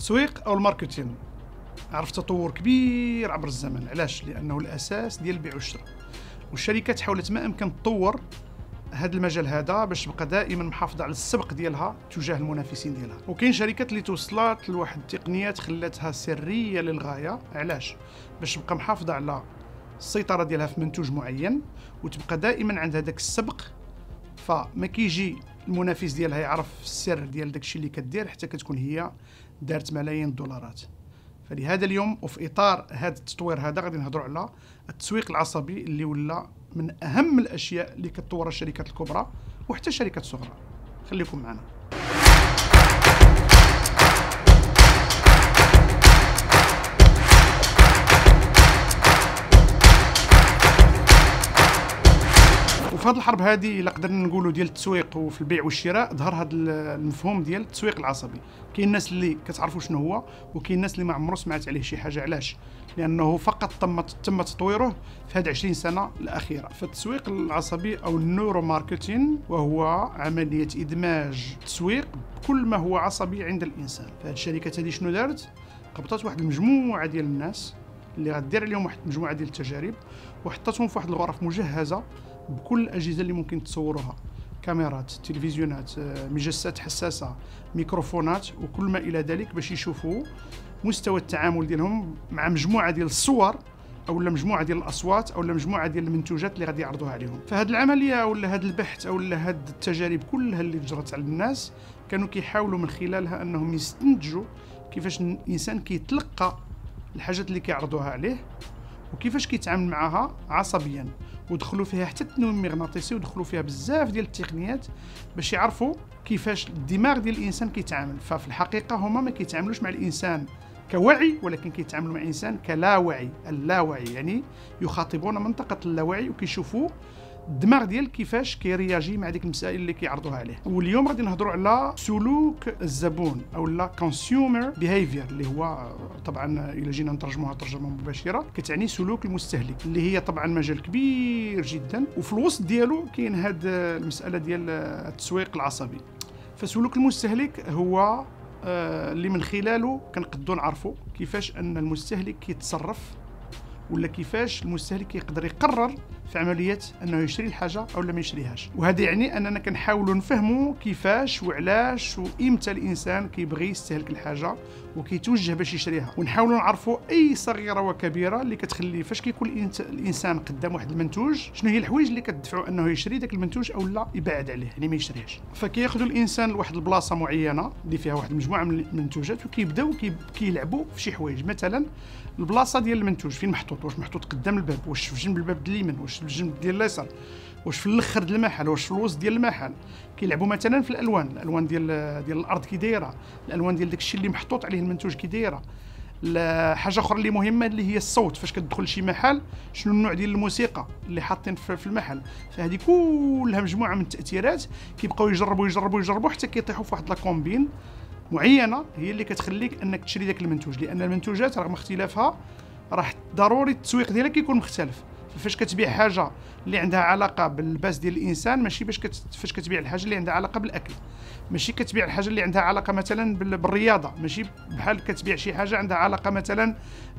التسويق او الماركتينغ عرف تطور كبير عبر الزمن. علاش؟ لانه الاساس ديال البيع والشراء، والشركات حاولت ما امكن تطور هذا المجال هذا باش تبقى دائما محافظه على السبق ديالها تجاه المنافسين ديالها. وكاين شركات اللي توصلات لواحد التقنيات خلاتها سريه للغايه. علاش؟ باش تبقى محافظه على السيطره ديالها في منتوج معين وتبقى دائما عندها داك السبق، فما كيجي المنافس ديالها يعرف السر ديال داكشي اللي كدير حتى كتكون هي دارت ملايين الدولارات. فلهذا اليوم وفي اطار هذا التطوير هذا غادي نهضروا على التسويق العصبي اللي ولا من اهم الاشياء اللي كتطورها الشركات الكبرى وحتى الشركات الصغرى. خليكم معنا. وفي هذه الحرب هذه الا قدرنا نقولوا ديال التسويق وفي البيع والشراء ظهر هذا المفهوم ديال التسويق العصبي. كاين الناس اللي كتعرفوا شنو هو وكاين الناس اللي ما عمرو سمعت عليه شي حاجه. علاش؟ لانه فقط تم تطويره في هذه 20 سنه الاخيره. فالتسويق العصبي او النورو ماركتين وهو عمليه ادماج التسويق بكل ما هو عصبي عند الانسان. فهاد الشركات هذه شنو دارت؟ قبطات واحد المجموعه ديال الناس اللي غدير عليهم واحد المجموعه ديال التجارب وحطتهم في واحد الغرف مجهزه بكل الاجهزه اللي ممكن تصوروها، كاميرات، تلفزيونات، مجسات حساسه، ميكروفونات وكل ما الى ذلك، باش يشوفوا مستوى التعامل ديالهم مع مجموعه ديال الصور او مجموعه ديال الاصوات او مجموعه ديال المنتوجات اللي غادي يعرضوها عليهم. فهاد العمليه ولا هاد البحث او هاد التجارب كلها اللي جرت على الناس كانوا كيحاولوا من خلالها انهم يستنتجوا كيفاش الانسان كيتلقى الحاجات اللي كيعرضوها عليه وكيفاش كيتعامل معها عصبيا. ودخلوا فيها حتى التنويم المغناطيسي ودخلوا فيها بزاف ديال التقنيات باش يعرفوا كيفاش الدماغ ديال الانسان كيتعامل. ففي الحقيقه هما ما كيتعاملوش مع الانسان كوعي ولكن كيتعاملوا مع الانسان كلاوعي. اللاوعي يعني يخاطبون منطقه اللاوعي وكيشوفوا الدماغ ديال كيفاش كيرياجي مع ديك المسائل اللي كيعرضوها عليه. واليوم غادي نهضروا على سلوك الزبون او لا كونسيومر بيهيفير اللي هو طبعا الا جينا نترجموها ترجمه مباشره كتعني سلوك المستهلك، اللي هي طبعا مجال كبير جدا وفي الوسط ديالو كاين هاد المساله ديال التسويق العصبي. فسلوك المستهلك هو اللي من خلاله كنقدروا نعرفوا كيفاش ان المستهلك كيتصرف ولا كيفاش المستهلك يقدر يقرر في عمليه انه يشري الحاجه او ما يشريهاش. وهذا يعني اننا كنحاولوا نفهموا كيفاش وعلاش وامتى الانسان كيبغي يستهلك الحاجه وكيتوجه باش يشريها، ونحاولوا نعرفوا اي صغيره وكبيره اللي كتخلي فاش كيكون الانسان قدام واحد المنتوج شنو هي الحوايج اللي كتدفعوا انه يشري داك المنتوج او لا يبعد عليه يعني ما يشريهش. فكياخذوا الانسان لواحد البلاصه معينه اللي فيها واحد المجموعه من المنتوجات وكيبداو كيلعبوا في شي حوايج. مثلا البلاصه ديال المنتوج فين محطوط، واش محطوط قدام الباب، واش في جنب الباب اليمين، واش في الجنب ديال اليسار، واش في الاخر ديال المحل، واش في الوسط ديال المحل. كيلعبوا مثلا في الالوان ديال الارض كي دايره، الالوان ديال داكشي اللي محطوط عليه المنتوج كي دايره. حاجه اخرى اللي مهمه اللي هي الصوت، فاش كتدخل شي محل شنو النوع ديال الموسيقى اللي حاطين في المحل. فهذه كلها مجموعه من التاثيرات كيبقاو يجربوا حتى كيطيحوا في واحد لاكومبين معينه هي اللي كتخليك انك تشري داك المنتوج. لان المنتوجات رغم اختلافها راح ضروري التسويق ديالها كيكون مختلف. فاش كتبيع حاجه اللي عندها علاقه باللباس ديال الانسان ماشي فاش كتبيع الحاجه اللي عندها علاقه بالاكل، ماشي كتبيع الحاجه اللي عندها علاقه مثلا بالرياضه، ماشي بحال كتبيع شي حاجه عندها علاقه مثلا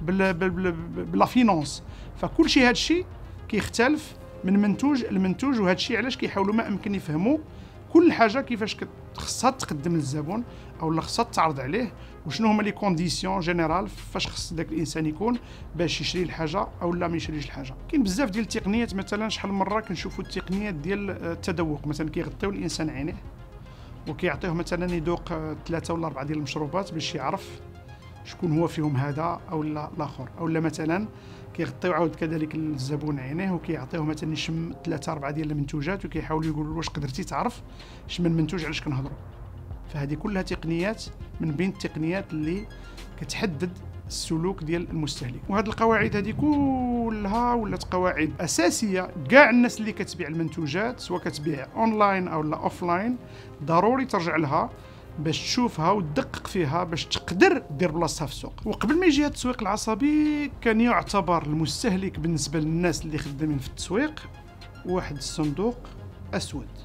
بلا فينونس. فكل شيء هذا الشيء كيختلف من منتوج لمنتوج، وهذا الشيء علاش كيحاولوا ما امكن يفهموا كل حاجه كيفاش خصها تقدم للزبون او لا خصها تعرض عليه، وشنو هما لي كونديسيون جينيرال فاش خص داك الانسان يكون باش يشري الحاجه او لا ما يشريش الحاجه. كاين بزاف ديال التقنيات. مثلا شحال من مره كنشوفوا التقنيات ديال التذوق، مثلا كيغطيو الانسان عينيه وكيعطيوه مثلا يذوق 3 ولا 4 ديال المشروبات باش يعرف شكون هو فيهم هذا او لا الاخر. او لا مثلا كيغطيو عاود كذلك الزبون عينيه وكيعطيوه مثلا يشم 3 4 ديال المنتوجات وكيحاولوا يقولوا واش قدرتي تعرف شمن المنتوج علاش كنهضروا. فهذه كلها تقنيات من بين التقنيات اللي كتحدد السلوك ديال المستهلك. وهذه القواعد هذه كلها ولات قواعد اساسيه كاع الناس اللي كتبيع المنتوجات سواء كتبيع اونلاين او لا اوفلاين ضروري ترجع لها باش تشوفها وتدقق فيها باش تقدر دير بلاصتها في السوق. وقبل ما يجي هذا التسويق العصبي كان يعتبر المستهلك بالنسبه للناس اللي خدامين في التسويق واحد الصندوق اسود.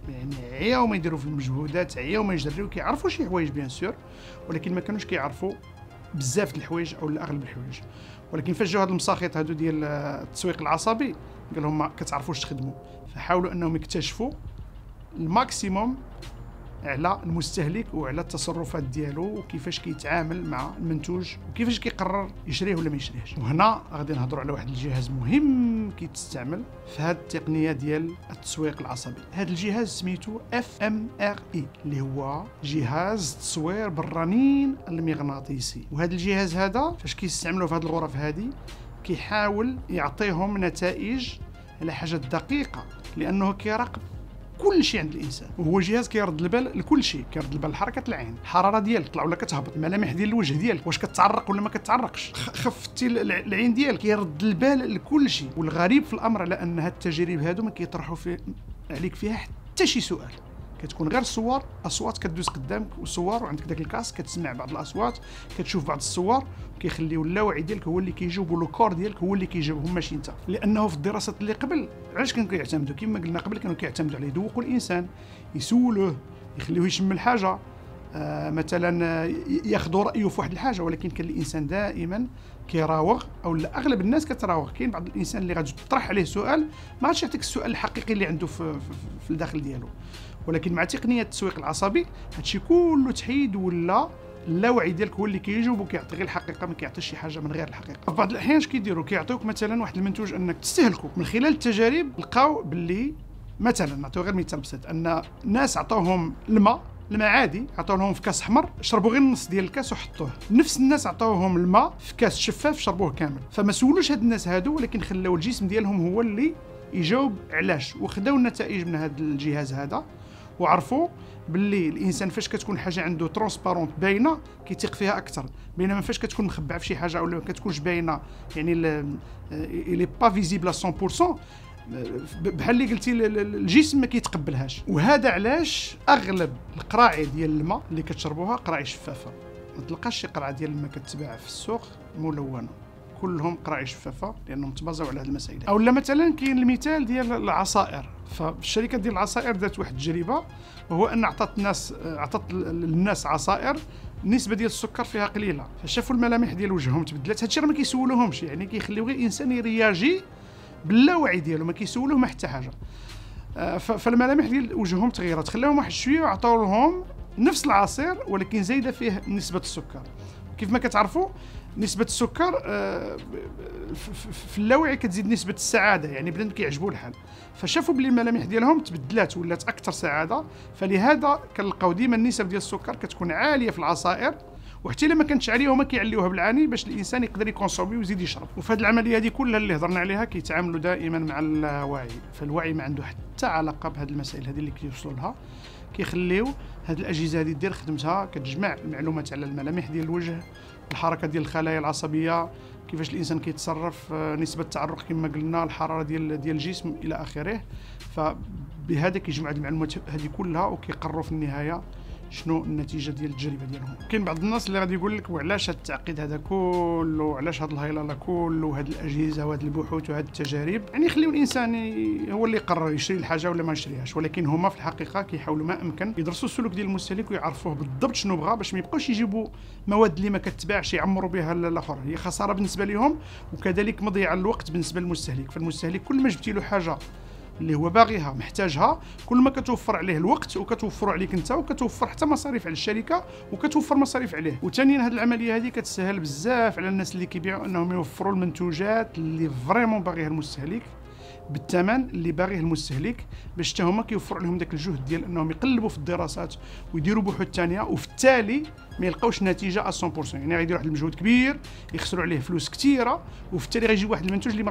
يعني عياو ما يديروا في المجهودات، عياو ما يجريو، كيعرفوا شي حوايج بيان سور، ولكن ما كانوش كيعرفوا بزاف د الحوايج او اغلب الحوايج. ولكن فاش جاو هاد المساخيط هادو ديال التسويق العصبي قال لهم ما كتعرفوش تخدموا، فحاولوا انهم يكتشفوا الماكسيموم على المستهلك وعلى التصرفات ديالو وكيفاش كيتعامل مع المنتوج وكيفاش كيقرر يشريه ولا ما يشريهش. وهنا غادي نهضروا على واحد الجهاز مهم كيتستعمل في هذه التقنيه ديال التسويق العصبي. هذا الجهاز سميتو fMRI اللي هو جهاز تصوير بالرنين المغناطيسي. وهذا الجهاز هذا فاش كيستعملوه في هذه الغرف هذه كيحاول يعطيهم نتائج على حاجه دقيقه، لانه كيراقب كل شيء عند الانسان، وهو جهاز كيرد البال لكل شيء، كيرد البال لحركه العين، الحراره ديالك طلع ولا كتهبط، الملامح ديال الوجه ديالك واش كتعرق ولا ما كتعرقش، خفتي العين ديالك، كيرد البال لكل شيء. والغريب في الامر على ان هاد التجارب هادو ما كيطرحوا عليك فيها حتى شي سؤال، كتكون غير الصور، اصوات كدوز قدامك وصور، وعندك داك الكاس كتسمع بعض الاصوات، كتشوف بعض الصور، كيخليو اللاوعي ديالك هو اللي كيجاوب والكور ديالك هو اللي كيجاوبهم ماشي انت. لانه في الدراسات اللي قبل علاش كانوا كيعتمدوا كما قلنا قبل، كانوا كيعتمدوا عليه، يذوقوا الانسان، يسولوه، يخليوه يشم الحاجه، مثلا ياخذوا رايه في واحد الحاجه، ولكن كان الانسان دائما كيراوغ، او لا اغلب الناس كتراوغ. كاين بعض الانسان اللي غادي تطرح عليه سؤال ما غاديش يعطيك السؤال الحقيقي اللي عنده في الداخل ديالو. ولكن مع تقنيه التسويق العصبي هادشي كله تحيد، ولا اللاوعي ديالك هو اللي كيجاوب وكيعطي غير الحقيقه، ما كيعطيش شي حاجه من غير الحقيقه. في بعض الاحيان اش كيديروا كيعطيوك مثلا واحد المنتوج انك تستهلكه. من خلال التجارب لقاو باللي مثلا نعطيو غير مثال بسيط، ان الناس عطاوهم الماء عادي، عطاو لهم في كاس احمر، شربوا غير النص ديال الكاس وحطوه. نفس الناس عطاوهم الماء في كاس شفاف، شربوه كامل. فما سولوش هاد الناس هادو، ولكن خلاو الجسم ديالهم هو اللي يجاوب علاش، وخداو النتائج من هذا الجهاز هذا، وعرفوا باللي الانسان فاش كتكون حاجه عنده ترونسبارونت باينه كيثيق فيها اكثر، بينما فاش كتكون مخبعه في شي حاجه ولا ما كتكونش باينه، يعني لي با فيزيبل 100%، بحال اللي قلتي الجسم ما كيتقبلهاش. وهذا علاش اغلب القراعي ديال الماء اللي كتشربوها قراعي شفافه، ما تلقاش شي قرعه ديال الماء كتباع في السوق ملونه، كلهم قراعي شفافه لانهم تبازاو على هذه المسائل. او لا مثلا كاين المثال ديال العصائر، فالشركه ديال العصائر دارت واحد التجربه، وهو ان عطات للناس عصائر النسبه ديال السكر فيها قليله، فشافوا الملامح ديال وجههم تبدلات. هادشي راه ما كيسولوهمش، يعني كيخليو غير الانسان يرياجي باللاوعي ديالو، ما كيسولوه ما حتى حاجه. فالملامح ديال وجههم تغيرت، خلاهم واحد شويه وعطاو لهم نفس العصير ولكن زايده فيه نسبه السكر. كيف ما كتعرفوا نسبة السكر في اللاوعي كتزيد نسبة السعادة، يعني بنادم كيعجبو الحال، فشافوا بلي الملامح ديالهم تبدلات ولات أكثر سعادة. فلهذا كنلقاو ديما النسب ديال السكر كتكون عالية في العصائر، وحتى الا ما كانتش عاليه هما كيعليوها بالعاني باش الانسان يقدر يكونسومي ويزيد يشرب. وفي هذه العمليه هذه كلها اللي هضرنا عليها كيتعاملوا دائما مع الوعي، فالوعي ما عنده حتى علاقه بهذه المسائل هذه اللي كيوصلوا لها. كيخليو هذه الاجهزه هذه دير خدمتها، كتجمع المعلومات على الملامح ديال الوجه، الحركه ديال الخلايا العصبيه، كيفاش الانسان كيتصرف، نسبه التعرق كما قلنا، الحراره ديال الجسم الى اخره. فبهذا كيجمع هذه المعلومات هذه كلها وكيقرروا في النهايه شنو النتيجه ديال التجربه ديالهم. كاين بعض الناس اللي غادي يقول لك وعلاش هذا التعقيد هذا كله، علاش هذا الهيلاله كله وهذه الاجهزه وهذه البحوث وهذه التجارب، يعني خليو الانسان هو اللي يقرر يشري الحاجه ولا ما يشريهاش. ولكن هما في الحقيقه كيحاولوا ما امكن يدرسوا السلوك ديال المستهلك ويعرفوه بالضبط شنو بغى، باش ما يبقاوش يجيبوا مواد اللي ما كتباعش يعمروا بها الاخر. هي خساره بالنسبه لهم، وكذلك مضيعه الوقت بالنسبه للمستهلك. فالمستهلك كل ما جبتي له حاجه اللي هو باغيها محتاجها، كل ما كتوفر عليه الوقت وكتوفر عليك انت، وكتوفر حتى مصاريف على الشركه وكتوفر مصاريف عليه. وثانيا هذه العمليه هذه كتسهل بزاف على الناس اللي كيبيعوا انهم يوفروا المنتوجات اللي فريمون باغيها المستهلك بالثمن اللي باغيه المستهلك، باش حتى هما كيوفروا عليهم داك الجهد ديال انهم يقلبوا في الدراسات ويديروا بحوث ثانيه، وفي التالي ما يلقاوش نتيجه 100%. يعني غيديروا واحد المجهود كبير يخسروا عليه فلوس كثيره، وفي التالي غيجيب واحد المنتوج اللي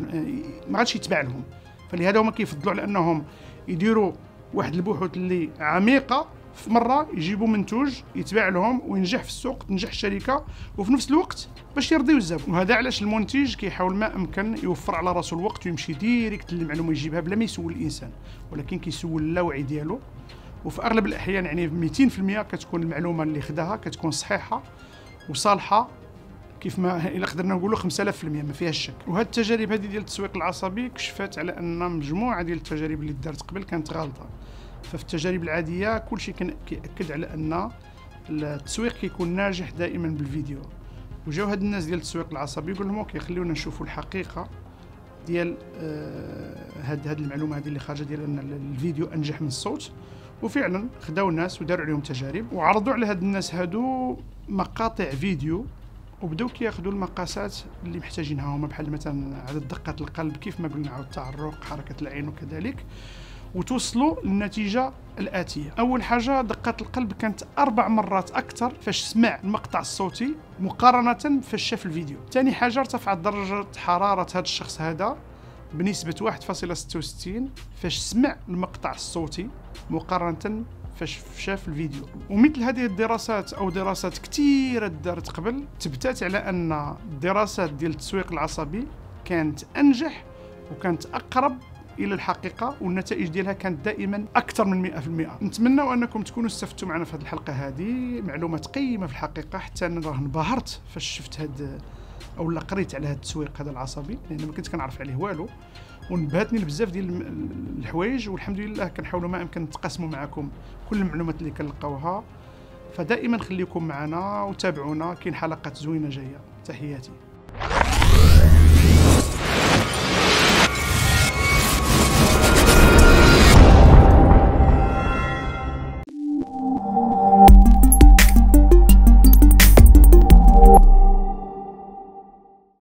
ما غاديش يتباع لهم. فلهذا هما كيفضلوا على انهم يديروا واحد البحوث اللي عميقه في مره، يجيبوا منتوج يتباع لهم وينجح في السوق، تنجح الشركه، وفي نفس الوقت باش يرضيو الزبون. وهذا علاش المنتج كيحاول ما امكن يوفر على راسو الوقت ويمشي ديريكت للمعلومه يجيبها بلا ما يسول الانسان، ولكن كيسول اللاوعي ديالو. وفي اغلب الاحيان يعني 200% كتكون المعلومه اللي خداها كتكون صحيحه وصالحه، كيف ما الا قدرنا نقولوا 5000% ما فيهاش شك. وهاد التجارب هذه ديال التسويق العصبي كشفت على ان مجموعه ديال التجارب اللي دارت قبل كانت غلطه. ففي التجارب العاديه كلشي كيأكد على ان التسويق كيكون ناجح دائما بالفيديو. وجاو هاد الناس ديال التسويق العصبي يقول لهم اوكي خليونا نشوفوا الحقيقه ديال هاد المعلومه هذه اللي خارجه ديال ان الفيديو انجح من الصوت. وفعلا خداو الناس وداروا عليهم تجارب وعرضوا على هاد الناس هادو مقاطع فيديو وبداو كياخذوا المقاسات اللي محتاجينها هما، بحال مثلا عدد دقات القلب كيف ما قلنا، عدد التعرق، حركه العين وكذلك، وتوصلوا للنتيجه الاتيه. اول حاجه دقات القلب كانت 4 مرات اكثر فاش سمع المقطع الصوتي مقارنه فاش شاف الفيديو. ثاني حاجه ارتفعت درجه حراره هذا الشخص هذا بنسبه 1.66 فاش سمع المقطع الصوتي مقارنه فاش شاف الفيديو. ومثل هذه الدراسات او دراسات كثيره دارت قبل تبتات على ان الدراسات ديال التسويق العصبي كانت انجح وكانت اقرب الى الحقيقه، والنتائج ديالها كانت دائما اكثر من 100%. نتمنى انكم تكونوا استفدتوا معنا في هذه الحلقه، هذه معلومات قيمه في الحقيقه، حتى انا راه انبهرت فاش شفت هاد او قريت على هذا التسويق هذا العصبي، لان ما كنت كنعرف عليه والو، ونبهتني بزاف ديال الحوايج، والحمد لله كنحاولوا ما امكن نتقاسموا معكم كل المعلومات اللي كنلقاوها. فدائما خليكم معنا وتابعونا، كاين حلقات زوينه جايه. تحياتي.